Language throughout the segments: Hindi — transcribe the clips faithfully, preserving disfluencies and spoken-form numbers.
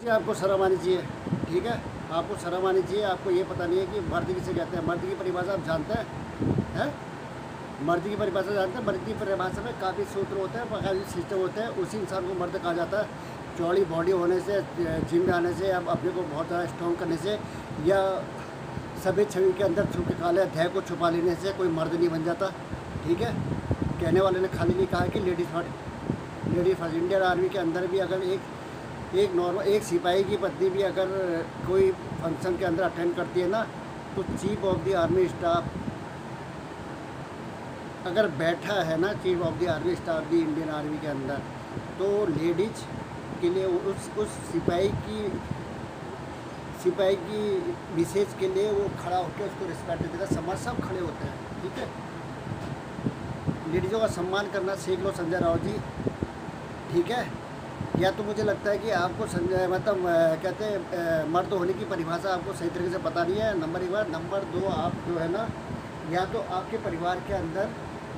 पे आपको शर्म आनी चाहिए, ठीक है। आपको शर्म आनी चाहिए। आपको ये पता नहीं है कि मर्द किसे कहते हैं। मर्द की परिभाषा आप जानते हैं हैं मर्द की परिभाषा जानते हैं। मर्द की परिभाषा में काफ़ी सूत्र होते हैं, काफ़ी सिस्टम होते हैं। उसी इंसान को मर्द कहा जाता है। चौड़ी बॉडी होने से, जिम में आने से, या अपने को बहुत ज़्यादा स्ट्रॉन्ग करने से, या सभी छवि के अंदर छुप के काले अध्याय को छुपा लेने से कोई मर्द नहीं बन जाता, ठीक है। कहने वाले ने खाली नहीं कहा कि ladies first, ladies first. Indian army के अंदर भी अगर एक एक नॉर्मल एक सिपाही की पत्नी भी अगर कोई फंक्शन के अंदर अटेंड करती है ना, तो chief of the army staff अगर बैठा है ना, chief of the army staff भी इंडियन आर्मी के अंदर, तो लेडीज के लिए उस उस सिपाही की सिपाही की विशेष के लिए वो खड़ा होकर उसको रिस्पेक्ट देता है। समाज सब खड़े होते हैं, ठीक है। लेडीज़ों का सम्मान करना सीख लो संजय राउत जी, ठीक है। या तो मुझे लगता है कि आपको संजय मतलब कहते हैं मर्द होने की परिभाषा आपको सही तरीके से पता नहीं है, नंबर एक बार। नंबर दो, आप जो है ना, या तो आपके परिवार के अंदर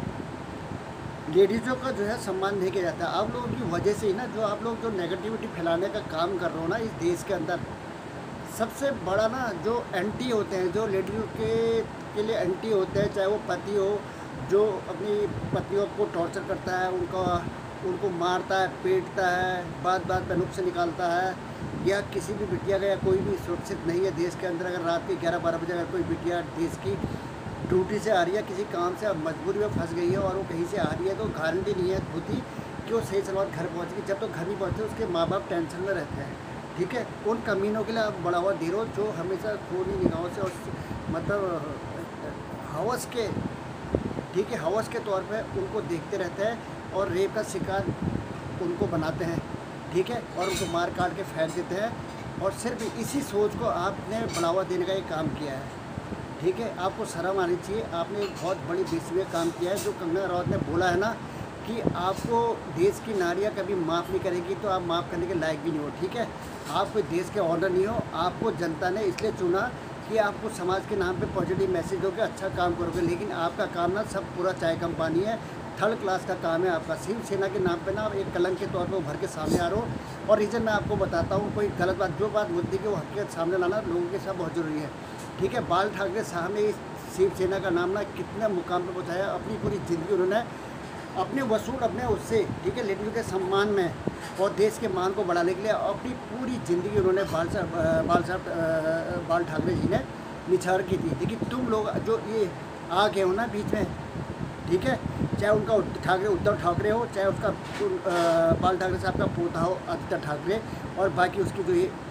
लेडीज़ों का जो है सम्मान नहीं किया जाता। आप लोगों की वजह से ही ना, जो आप लोग जो नेगेटिविटी फैलाने का काम कर रहे हो ना इस देश के अंदर, सबसे बड़ा ना जो एंटी होते हैं, जो लेडीज़ों के के लिए एंटी होते हैं, चाहे वो पति हो जो अपनी पत्नियों को टॉर्चर करता है, उनका उनको मारता है, पीटता है, बात बात पे नुक्स निकालता है, या किसी भी बिटिया का, या कोई भी सुरक्षित नहीं है देश के अंदर। अगर रात के ग्यारह बारह बजे अगर कोई बिटिया देश की ड्यूटी से आ रही है, किसी काम से मजबूरी में फंस गई है और वो कहीं से आ रही है, तो गारंटी नहीं है होती कि वो सही सलामत घर पहुँचेगी। जब तो घर नहीं पहुँचते उसके माँ बाप टेंशन में रहते हैं, ठीक है। उन कमीनों के लिए आप बढ़ावा दे रहे हो जो हमेशा खूनी निगाहों से और मतलब हवस के, ठीक है, हवस के तौर पे उनको देखते रहते हैं और रेप का शिकार उनको बनाते हैं, ठीक है, और उनको मार काट के फेंक देते हैं। और सिर्फ इसी सोच को आपने बढ़ावा देने का एक काम किया है, ठीक है। आपको शर्म आनी चाहिए। आपने एक बहुत बड़ी बेसुरा काम किया है। जो कंगना राउत ने बोला है ना कि आपको देश की नारियाँ कभी माफ़ नहीं करेगी, तो आप माफ़ करने के लायक भी नहीं हो, ठीक है। आप कोई देश के ऑनर नहीं हो। आपको जनता ने इसलिए चुना कि आपको समाज के नाम पे पॉजिटिव मैसेज दोगे, अच्छा काम करोगे, लेकिन आपका काम ना सब पूरा चाय कम पानी है, थर्ड क्लास का काम है आपका। शिवसेना के नाम पे ना आप एक कलंक के तौर पे उभर के सामने आ रहे हो। और रीज़न मैं आपको बताता हूँ, कोई गलत बात, जो बात मुद्दे की वो हकीकत सामने लाना लोगों के साथ बहुत ज़रूरी है, ठीक है। बाल ठाकरे साहब ने इस शिवसेना का नाम ना कितने मुकाम पर पहुँचाया। अपनी पूरी ज़िंदगी उन्होंने अपने वसूल अपने उससे, ठीक है, लेडीज़ों के सम्मान में और देश के मान को बढ़ाने के लिए अपनी पूरी ज़िंदगी उन्होंने बाल साहब बाल साहब बाल ठाकरे जी ने निछावर की थी। लेकिन तुम लोग जो ये आ गए हो ना बीच में, ठीक है, चाहे उनका ठाकरे उद्धव ठाकरे हो, चाहे उसका बाल ठाकरे साहब का पोता हो आदित्य ठाकरे, और बाकी उसकी जो ये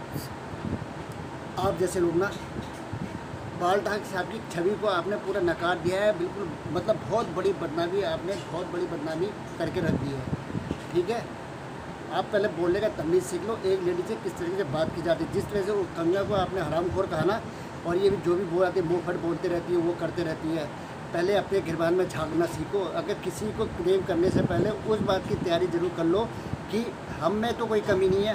आप जैसे लोग ना, बाल ठाकरे साहब की छवि को आपने पूरा नकार दिया है, बिल्कुल मतलब बहुत बड़ी बदनामी, आपने बहुत बड़ी बदनामी करके रख दी है, ठीक है। आप पहले बोलने का तमीज़ सीख लो। एक लेडी से किस तरीके से बात की जाती है, जिस तरह से वो कंगना को आपने हरामखोर कहा ना, और ये भी जो भी बोल आती है मुँह फट बोलते रहती है, वो करते रहती है। पहले अपने गिरबान में झांकना सीखो। अगर किसी को प्रेम करने से पहले उस बात की तैयारी जरूर कर लो कि हम में तो कोई कमी नहीं है,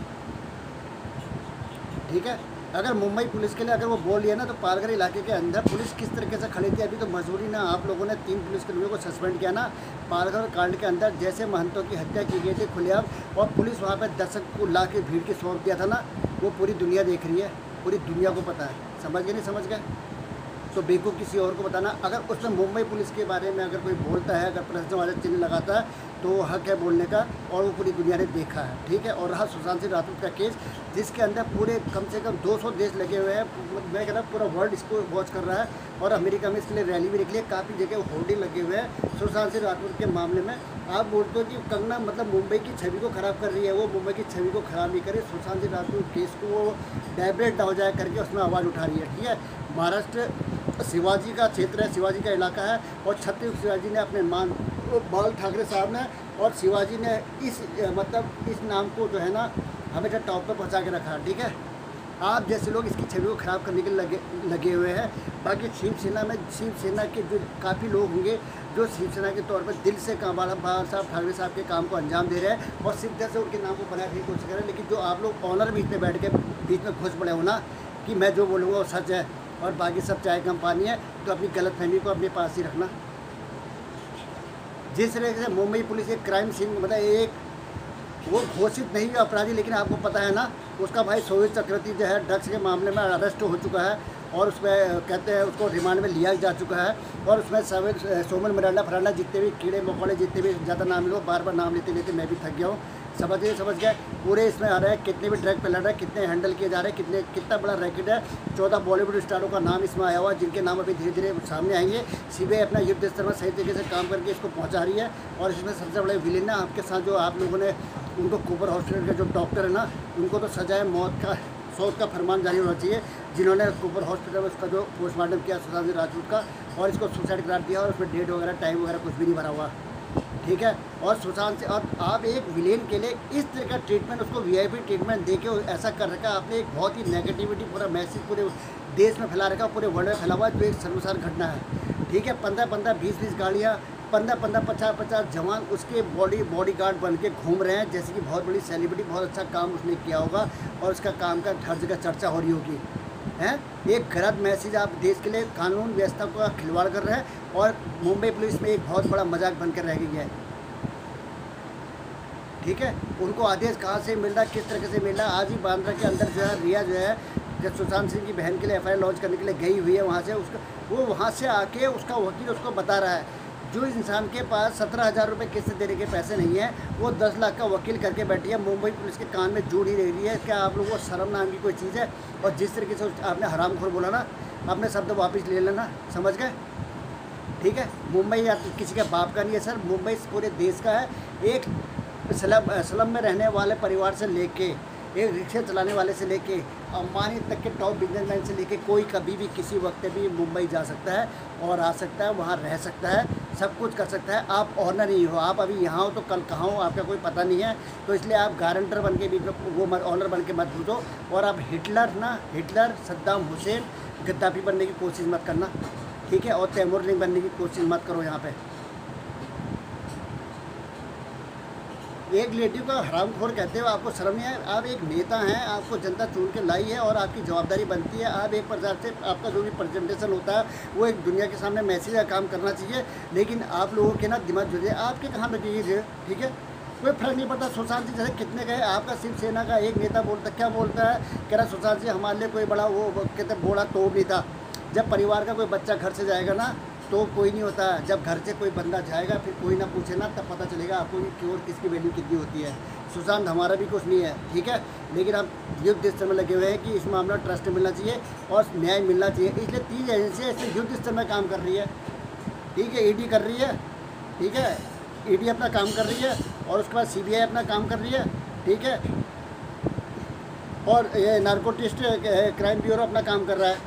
ठीक है। अगर मुंबई पुलिस के लिए अगर वो बोल लिया ना, तो पालघर इलाके के अंदर पुलिस किस तरीके से खड़ी थी। अभी तो मजबूरी ना आप लोगों ने तीन पुलिसकर्मियों को सस्पेंड किया ना पालघर कांड के अंदर, जैसे महंतों की हत्या की गई थी खुलेआम, और पुलिस वहाँ पर दर्शक को ला के भीड़ के सौंप दिया था ना, वो पूरी दुनिया देख रही है, पूरी दुनिया को पता है। समझ गए नहीं समझ गए? तो बेवकूफ़ किसी और को बताना। अगर उसमें मुंबई पुलिस के बारे में अगर कोई बोलता है, अगर प्रश्न वाले चिन्ह लगाता है, तो हक है बोलने का, और वो पूरी दुनिया ने देखा है, ठीक है। और रहा सुशांत सिंह राजपूत का केस, जिसके अंदर पूरे कम से कम दो सौ देश लगे हुए हैं, मैं कह रहा पूरा वर्ल्ड इसको वॉच कर रहा है, और अमेरिका में इसके लिए रैली भी निकली है, काफ़ी जगह होर्डिंग लगे हुए हैं सुशांत सिंह राजपूत के मामले में। आप बोलते हो कि कंगना मतलब मुंबई की छवि को ख़राब कर रही है, वो मुंबई की छवि को ख़राब नहीं करे, सुशांत सिंह राजपूत केस को वो डाइवर्ट ना हो जाए करके उसमें आवाज़ उठा रही है, ठीक है। महाराष्ट्र शिवाजी का क्षेत्र है, शिवाजी का इलाका है, और छत्तीस शिवाजी ने अपने मान बाल ठाकरे साहब ने और शिवाजी ने इस मतलब इस नाम को जो है ना हमेशा टॉप पर पहुंचा के रखा, ठीक है। आप जैसे लोग इसकी छवि को ख़राब करने के लगे लगे हुए हैं। बाकी शिवसेना में शिवसेना के जो काफ़ी लोग होंगे जो शिवसेना के तौर पर दिल से काम बाल साहब ठाकरे साहब के काम को अंजाम दे रहे हैं और शिद्दत से उनके नाम को बनाने की कोशिश कर रहे हैं। लेकिन जो आप लोग ऑनर बीच में बैठ के बीच में घुस पड़े हो ना कि मैं जो बोलूँगा वो सच है और बाकी सब चाय कम पानी है, तो अपनी गलतफहमी को अपने पास ही रखना। जिस तरह से मुंबई पुलिस एक क्राइम सीन मतलब एक वो घोषित नहीं हुआ अपराधी, लेकिन आपको पता है ना उसका भाई सोहित चक्रवर्ती जो है ड्रग्स के मामले में अरेस्ट हो चुका है और उसमें कहते हैं उसको रिमांड में लिया जा चुका है। और उसमें सोमन मिरांडा फरांडा जितने भी कीड़े मकोड़े जितने भी ज़्यादा नाम लो, बार बार नाम लेते लेते मैं भी थक गया हूँ। समझ गए समझ गए पूरे इसमें आ रहे हैं कितने भी ड्रग फैला रहे हैं, कितने हैंडल किए जा रहे हैं, कितने कितना बड़ा रैकेट है। चौदह बॉलीवुड स्टारों का नाम इसमें आया हुआ, जिनके नाम अभी धीरे धीरे सामने आएंगे। सीबीआई अपना युद्ध स्तर में सही तरीके से काम करके इसको पहुंचा रही है। और इसमें सबसे बड़े विलेन है आपके साथ जो आप लोगों ने उनको कूपर हॉस्पिटल के जो डॉक्टर है ना, उनको तो सजाए मौत का सौत का फरमान जारी होना चाहिए, जिन्होंने कूपर हॉस्पिटल में उसका जो पोस्टमार्टम किया सुशांत सिंह राजपूत का, और इसको सुसाइड करार दिया और उसमें डेट वगैरह टाइम वगैरह कुछ भी नहीं भरा हुआ। ठीक है। और सुशांत से और आप एक विलेन के लिए इस तरह का ट्रीटमेंट, उसको वीआईपी ट्रीटमेंट दे के ऐसा कर रखा आपने, एक बहुत ही नेगेटिविटी पूरा मैसेज पूरे देश में फैला रखा, पूरे वर्ल्ड में फैला हुआ है, जो एक सर्वसार घटना है। ठीक है। पंद्रह पंद्रह बीस बीस गाड़ियाँ, पंद्रह पंद्रह पचास पचास जवान उसके बॉडी बॉडी गार्ड बन के घूम रहे हैं, जैसे कि बहुत बड़ी सेलिब्रिटी, बहुत अच्छा काम उसने किया होगा और उसका काम का हर जगह चर्चा हो रही होगी। हैं एक गलत मैसेज आप देश के लिए कानून व्यवस्था का खिलवाड़ कर रहे हैं और मुंबई पुलिस में एक बहुत बड़ा मजाक बनकर रह गई है। ठीक है। उनको आदेश कहाँ से मिल रहा है, किस तरीके से मिल रहा है। आज ही बांद्रा के अंदर जो है रिया जो है जब सुशांत सिंह की बहन के लिए एफ आई आर लॉन्च करने के लिए गई हुई है वहाँ से, उसका वो वहाँ से आके उसका वकील उसको बता रहा है, जो इंसान के पास सत्रह हज़ार रुपये किस्त देने के पैसे नहीं है, वो दस लाख का वकील करके बैठी है। मुंबई पुलिस के कान में जूड़ ही रही है। क्या आप लोगों को शर्म नाम की कोई चीज़ है? और जिस तरीके से आपने हरामखोर बोला ना, अपने शब्द वापस ले लेना, समझ गए? ठीक है। मुंबई या किसी के बाप का नहीं है सर, मुंबई पूरे देश का है। एक स्लम स्लम में रहने वाले परिवार से लेके, एक रिक्शा चलाने वाले से लेके अंबानी तक के टॉप बिजनेसमैन से लेके कोई कभी भी किसी वक्त भी मुंबई जा सकता है और आ सकता है, वहाँ रह सकता है, सब कुछ कर सकता है। आप ऑनर नहीं हो, आप अभी यहाँ हो तो कल कहाँ हो आपका कोई पता नहीं है। तो इसलिए आप गारंटर बन के भी वो मत ऑनर बन के मत घुसो। और आप हिटलर ना हिटलर सद्दाम हुसैन गद्दाफी बनने की कोशिश मत करना। ठीक है। और तैमूर नहीं बनने की कोशिश मत करो। यहाँ पे एक लेडी को हरामखोर कहते हो, आपको शर्म नहीं है? आप एक नेता हैं, आपको जनता चुन के लाई है और आपकी जवाबदारी बनती है। आप एक प्रकार से आपका जो भी प्रेजेंटेशन होता है वो एक दुनिया के सामने मैसेज का काम करना चाहिए। लेकिन आप लोगों के ना दिमाग जुड़े, आपके कहाँ लगी है? ठीक है। कोई फर्क नहीं पड़ता। सुशांत जी जैसे कितने गए, आपका शिवसेना का एक नेता बोलता क्या बोलता है, कह रहा सुशांत जी हमारे लिए कोई बड़ा वो कहते बोला तो नहीं था। जब परिवार का कोई बच्चा घर से जाएगा ना तो कोई नहीं होता, जब घर से कोई बंदा जाएगा फिर कोई ना पूछे ना, तब पता चलेगा आपको कि क्यों किसकी वैल्यू कितनी होती है। सुशांत हमारा भी कुछ नहीं है। ठीक है। लेकिन आप युद्ध स्तर में लगे हुए हैं कि इस मामले में ट्रस्ट मिलना चाहिए और न्याय मिलना चाहिए। इसलिए तीन एजेंसियाँ इसमें युद्ध स्तर में काम कर रही है। ठीक है। ईडी कर रही है। ठीक है। ईडी अपना काम कर रही है और उसके बाद सीबीआई अपना काम कर रही है। ठीक है। और ये नार्कोटिस्ट क्राइम ब्यूरो अपना काम कर रहा है।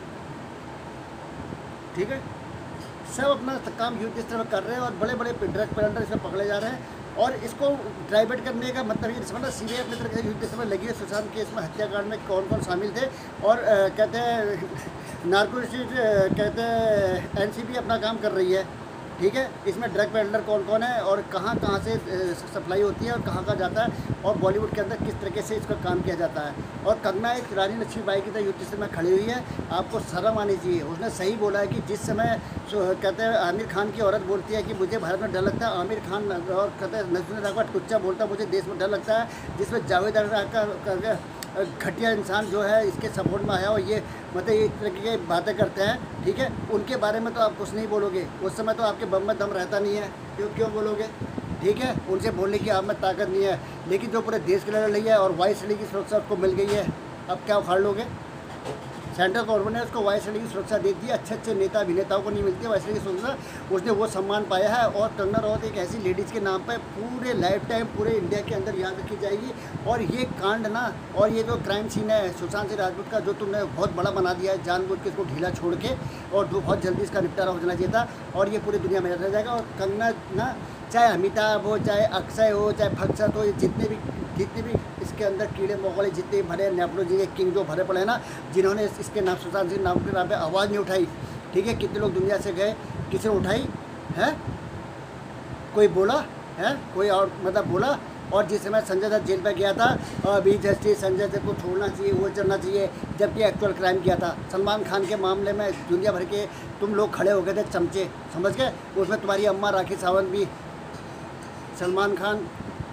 ठीक है। सब अपना काम युद्ध स्तर में कर रहे हैं और बड़े बड़े ड्रग पेडलर इसमें पकड़े जा रहे हैं। और इसको डाइवर्ट करने का मतलब ये समझना, सीबीआई अपने तरह से युद्ध स्तर में लगी है। सुशांत केस में हत्याकांड में कौन कौन शामिल थे और आ, कहते हैं नार्कोटिस्ट कहते हैं एनसीबी अपना काम कर रही है। ठीक है। इसमें ड्रग पेडलर कौन कौन है और कहाँ कहाँ से सप्लाई होती है और कहाँ कहाँ जाता है और बॉलीवुड के अंदर किस तरीके से इसका काम किया जाता है। और कंगना एक रानी लक्ष्मीबाई की तरह युद्ध स्तर में खड़ी हुई है। आपको शर्म आनी चाहिए। उसने सही बोला है कि जिस समय कहते हैं आमिर खान की औरत बोलती है कि मुझे भारत में डर लगता है, आमिर खान और कहते हैं नजरुल राघव कुच्चा बोलता है मुझे देश में डर लगता है, जिसमें जावेद अख्तर का घटिया इंसान जो है इसके सपोर्ट में आया और ये मतलब ये तरह की बातें करते हैं। ठीक है। उनके बारे में तो आप कुछ नहीं बोलोगे, उस समय तो आपके बम में दम रहता नहीं है, क्यों क्यों बोलोगे? ठीक है। उनसे बोलने की आप में ताकत नहीं है। लेकिन जो पूरे देश के लड़ रही है और वाइस रैली की सुरक्षा आपको मिल गई है, अब क्या उखाड़ लोगे? सेंट्रल गवर्नमेंट ने उसको वाइस रैली की सुरक्षा दे दी है। अच्छे अच्छे नेता अभिनेताओं को नहीं मिलती है वाइस रैली की सुरक्षा, उसने वो सम्मान पाया है। और कंगना रनौत एक ऐसी लेडीज़ के नाम पर पूरे लाइफ टाइम पूरे इंडिया के अंदर याद रखी जाएगी। और ये कांड ना और ये जो क्राइम सीन है सुशांत सिंह राजपूत का, जो तुमने बहुत बड़ा बना दिया है जानबूझ के इसको ढीला छोड़ के, और बहुत जल्दी इसका निपटारा हो जाना चाहिए था और ये पूरी दुनिया में रह जाएगा। और कंगना ना चाहे अमिताभ हो, चाहे अक्षय हो, चाहे भक्षत हो, ये जितने भी जितने भी इसके अंदर कीड़े मकोड़े जितने भरे नेपोलॉजी के किंग जो भरे पड़े ना, जिन्होंने इसके नाम सुशांत सिंह नाम के नाम पे आवाज़ नहीं उठाई। ठीक है। कितने लोग दुनिया से गए, किसी ने उठाई है? कोई बोला है? कोई और मतलब बोला? और जिस समय संजय दत्त जेल पर गया था और अभी जस्टिस संजय दत्त को छोड़ना चाहिए, वो चलना चाहिए, जबकि एक्चुअल क्राइम किया था। सलमान खान के मामले में दुनिया भर के तुम लोग खड़े हो गए थे चमचे, समझ गए? उसमें तुम्हारी अम्मा राखी सावंत भी, सलमान खान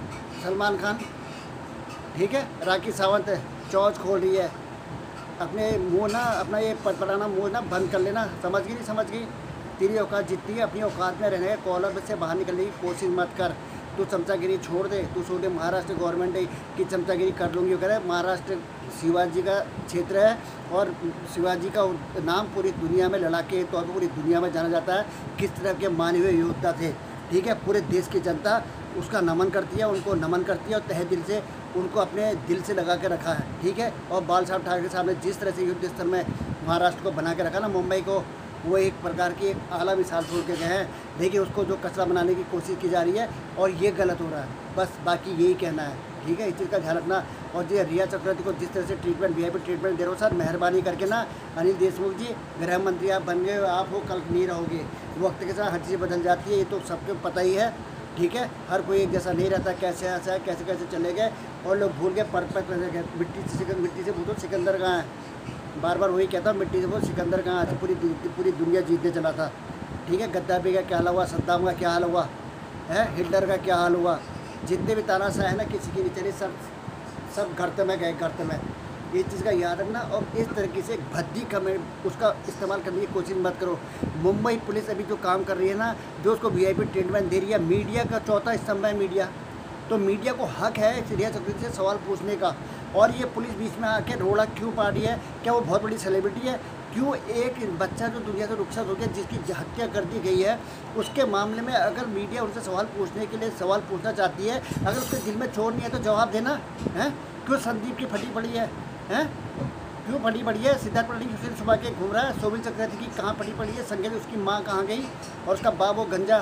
सलमान खान, ठीक है, राखी सावंत चौच खोल रही है, अपने मुंह ना अपना ये पटपटाना मुंह ना बंद कर लेना, समझ गई नहीं समझ गई। तेरी औकात जितनी है अपनी औकात में रहने, कॉलर से बाहर निकलने की कोशिश मत कर। तू चमचागिरी छोड़ दे। तू सोचे महाराष्ट्र गवर्नमेंट है कि चमचागिरी कर लूँगी, कह रहे महाराष्ट्र शिवाजी का क्षेत्र है और शिवाजी का नाम पूरी दुनिया में लड़ाके के तौर पर पूरी दुनिया में जाना जाता है। किस तरह के माने हुए योद्धा थे, ठीक है। पूरे देश की जनता उसका नमन करती है, उनको नमन करती है और तहे दिल से उनको अपने दिल से लगा के रखा है, ठीक है। और बाल साहब ठाकरे साहब ने जिस तरह से युद्ध स्तर में महाराष्ट्र को बना के रखा ना, मुंबई को, वो एक प्रकार की एक आला मिसाल छोड़ के गए हैं। देखिए उसको जो कचरा बनाने की कोशिश की जा रही है और ये गलत हो रहा है, बस बाकी यही कहना है, ठीक है। इस चीज़ का ध्यान रखना। और जी रिया चक्रवर्ती को जिस तरह से treatment V I P treatment दे रहे हो सर, मेहरबानी करके ना अनिल देशमुख जी, गृह मंत्री आप बन गए, आप हो कल नहीं रहोगे। वक्त के साथ हर चीज़ बदल जाती है, ये तो सबको पता ही है, ठीक है। हर कोई एक जैसा नहीं रहता, कैसे ऐसा है, कैसे कैसे चले गए और लोग भूल गए परफेक्ट गए। मिट्टी से मिट्टी से पूछो सिकंदर कहाँ है, बार बार वही कहता हूँ, मिट्टी से वो सिकंदर कहाँ आज पूरी पूरी दुनिया जीतने चला था, ठीक है। गद्दाफी का क्या हाल हुआ, सद्दाम का क्या हाल हुआ है, हिटलर का क्या हाल हुआ, जितने भी तानाशाह है ना किसी की नहीं चली, सब सब गर्त में गए, गर्त में। ये चीज़ का याद रखना। और इस तरीके से भद्दी कमेंट उसका इस्तेमाल करने की कोशिश मत करो। मुंबई पुलिस अभी जो काम कर रही है ना, जो उसको वी आई पी ट्रीटमेंट दे रही है, मीडिया का चौथा स्तंभ है मीडिया, तो मीडिया को हक है रिया चक्रवर्ती से सवाल पूछने का। और ये पुलिस बीच में आके रोड़ा क्यों पा रही है, क्या वो बहुत बड़ी सेलिब्रिटी है? क्यों एक बच्चा जो दुनिया से रुखसत हो गया, जिसकी हत्या कर दी गई है, उसके मामले में अगर मीडिया उनसे सवाल पूछने के लिए सवाल पूछना चाहती है, अगर उसके दिल में चोर नहीं है तो जवाब देना है। क्यों संदीप की फटी पड़ी है, हैं? क्यों फटी पड़ी है? सिद्धार्थ पड़ी उसे सुबह के घूम रहा है। शोभिल चक्रवर्ती की कहाँ फटी पड़ी है? संजय उसकी माँ कहाँ गई और उसका बाप वो गंजा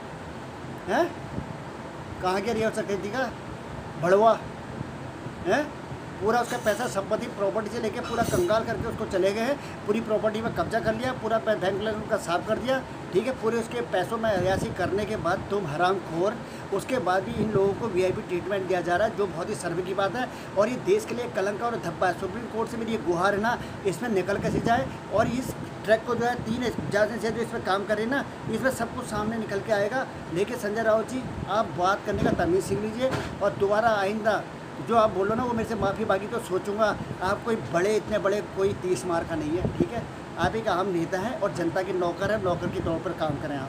है कहाँ गया? रिया चक्रवर्ती का भड़वा है, पूरा उसका पैसा संपत्ति प्रॉपर्टी से लेके पूरा कंगाल करके उसको चले गए हैं। पूरी प्रॉपर्टी में कब्जा कर लिया, पूरा बैंक बैलेंस उनका साफ कर दिया, ठीक है। पूरे उसके पैसों में अयासी करने के बाद तुम हरामखोर, उसके बाद भी इन लोगों को वी आई पी ट्रीटमेंट दिया जा रहा है, जो बहुत ही सर्वे की बात है। और ये देश के लिए कलंक और धब्बा है। सुप्रीम कोर्ट से मेरी ये गुहार है ना, इसमें निकल कैसे जाए। और इस ट्रैक को जो है तीन जज से जो इस पर काम कर रहे हैं ना, इसमें सब कुछ सामने निकल के आएगा। लेकिन संजय राउत जी, आप बात करने का तमीज़ सीख लीजिए और दोबारा आइंदा जो आप बोलो ना वो मेरे से माफ़ी मांगी तो सोचूंगा। आप कोई बड़े इतने बड़े कोई तीस मार का नहीं है, ठीक है। आप एक आम नेता हैं और जनता के नौकर हैं, नौकर के तौर पर काम करें आप,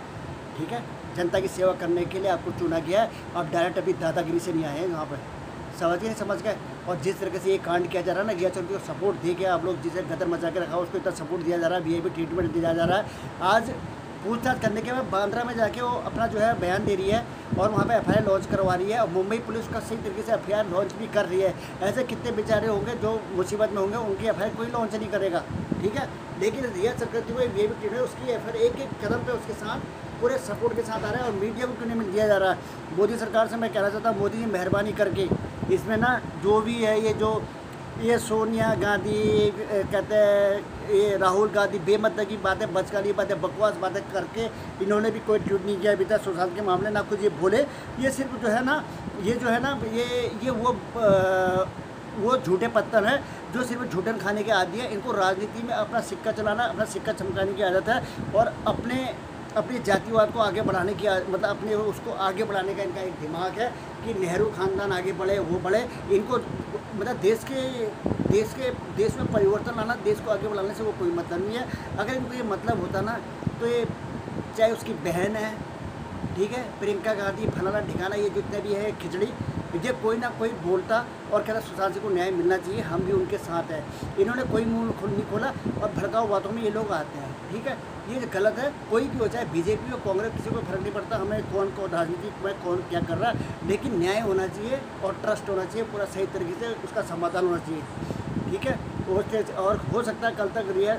ठीक है। जनता की सेवा करने के लिए आपको चुना गया है। आप डायरेक्ट अभी दादागिरी से नहीं आए हैं यहाँ पर, समझ गए समझ गए। और जिस तरीके से ये कांड किया जा रहा है ना, रिया चक्रवर्ती को सपोर्ट दे के आप लोग जिसे गदर मचा के रखा उसको इतना सपोर्ट दिया जा रहा है, वी आई पी ट्रीटमेंट दिया जा रहा है। आज पूछताछ करने के बाद बांद्रा में जाके वो अपना जो है बयान दे रही है और वहाँ पे एफ आई आर लॉन्च करवा रही है। और मुंबई पुलिस का सही तरीके से एफ आई आर लॉन्च भी कर रही है। ऐसे कितने बेचारे होंगे जो मुसीबत में होंगे, उनकी एफ आई आर कोई लॉन्च नहीं करेगा, ठीक है। लेकिन रिया चक्रवर्ती को ये भी ट्रीट है, उसकी एफ आई आर एक एक कदम पे उसके साथ पूरे सपोर्ट के साथ आ रहा है। और मीडिया को क्यों नहीं दिया जा रहा है? मोदी सरकार से मैं कहना चाहता हूँ, मोदी जी मेहरबानी करके इसमें ना जो भी है, ये जो ये सोनिया गांधी कहते हैं, ये राहुल गांधी बेमतलब की बातें, बचकानी बातें, बकवास बातें करके इन्होंने भी कोई ट्वीट नहीं किया अभी तक सुशांत के मामले, ना कुछ ये बोले। ये सिर्फ जो है ना, ये जो है ना, ये ये वो आ, वो झूठे पत्थर हैं जो सिर्फ झूठन खाने के आदी है। इनको राजनीति में अपना सिक्का चलाना, अपना सिक्का चमकाने की आदत है और अपने अपनी जातिवाद को आगे बढ़ाने की, मतलब अपने उसको आगे बढ़ाने का इनका एक दिमाग है कि नेहरू खानदान आगे बढ़े, वो बढ़े। इनको मतलब देश के देश के देश में परिवर्तन लाना, देश को आगे बढ़ाने से वो कोई मतलब नहीं है। अगर इनको ये मतलब होता ना, तो ये चाहे उसकी बहन है, ठीक है, प्रियंका गांधी, फलाना ठिकाना, ये जितने भी है खिचड़ी, ये कोई ना कोई बोलता और कहता सुशांत सिंह को न्याय मिलना चाहिए, हम भी उनके साथ हैं। इन्होंने कोई मुँह खुल नहीं खोला और भड़काऊ बातों में ये लोग आते हैं, ठीक है। ये गलत है। कोई भी हो, चाहे बीजेपी हो, कांग्रेस, किसी को फर्क नहीं पड़ता हमें कौन कौन राजनीति में कौन क्या कर रहा है, लेकिन न्याय होना चाहिए और ट्रस्ट होना चाहिए, पूरा सही तरीके से उसका समाधान होना चाहिए, ठीक है। और हो सकता है कल तक रिया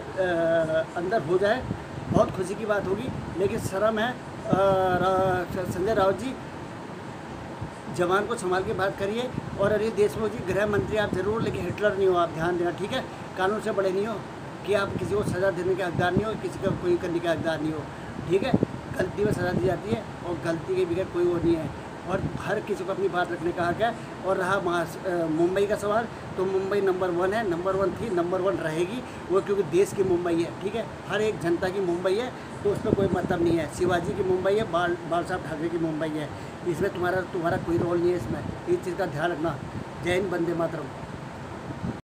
अंदर हो जाए, बहुत खुशी की बात होगी। लेकिन शर्म है। संजय राउत जी, जवान को संभाल के बात करिए। और अनिल देशमुख जी, गृह मंत्री आप जरूर, लेकिन हिटलर नहीं हो आप, ध्यान देना, ठीक है। कानून से बड़े नहीं हो कि आप किसी को सज़ा देने के हकदार नहीं हो, किसी का कोई करने के हकदार नहीं हो, ठीक है। गलती में सज़ा दी जाती है और गलती के बगैर कोई वो नहीं है। और हर किसी को अपनी बात रखने का हक है। और रहा महा मुंबई का सवाल, तो मुंबई नंबर वन है, नंबर वन थी, नंबर वन रहेगी वो, क्योंकि देश की मुंबई है, ठीक है, हर एक जनता की मुंबई है, तो उसमें कोई मतलब नहीं है। शिवाजी की मुंबई है, बाल बाल साहब ठाकरे की मुंबई है, इसमें तुम्हारा तुम्हारा कोई रोल नहीं है इसमें, इस चीज़ का ध्यान रखना। जय हिंद, वंदे मातरम।